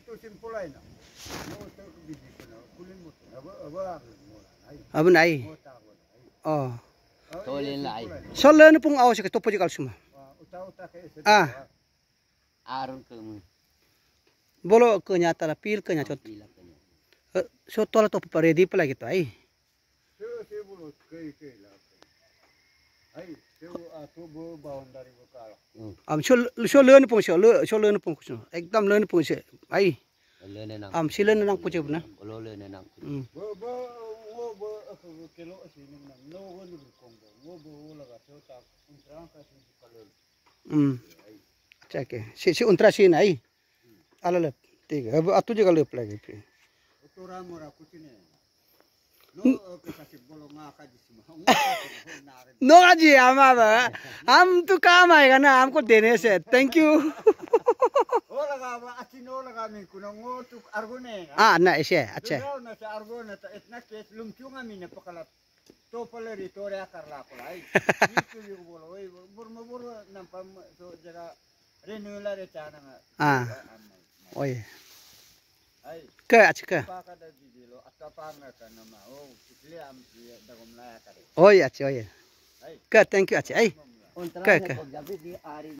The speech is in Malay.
itu simpulai na. Mau tu biji kena kulin mut. Aba Abun ai. Oh. Tolin lai. Solen pung awas ke topo jikal semua. Ah. Arun ke mu. Bolo ke nyata la pil ke nyata. So tola topo ready pala gitu ai. Saya bolo ke lah. Ai, saya tu bo boundary bukala. Am solen pung solen pung kuno. Ekdam len pung se. Ai. Am silen nang puce buna. Bolo len nang. Bo kilo sini nang no wonu kongbo. Bo laga ta untrang ka sini kalol. Cake. Si untra sin ai. Alalap. Tiga. Atu juga lep lagi. Itu ramora kucine. No kasih bolong ngaka di sini. No aji ama ba. Am tu काम आएगा ना हमको देने से. Thank you. Oh laga ba asino laga min kuno ngotu argone. Na ese अच्छा. Na sa argone ta etna kes lumchunga min pakala. To paleri to rea karla ko lai. Itu yung bolo. Bur nampam so jaga renula re chana nga. Oye. Ke aja ke. Pakada di lo atapa nga kana ma. Oh, isli am dagom la ya kare. Oye aja oye. Ke thank you aja. Ai. Ke.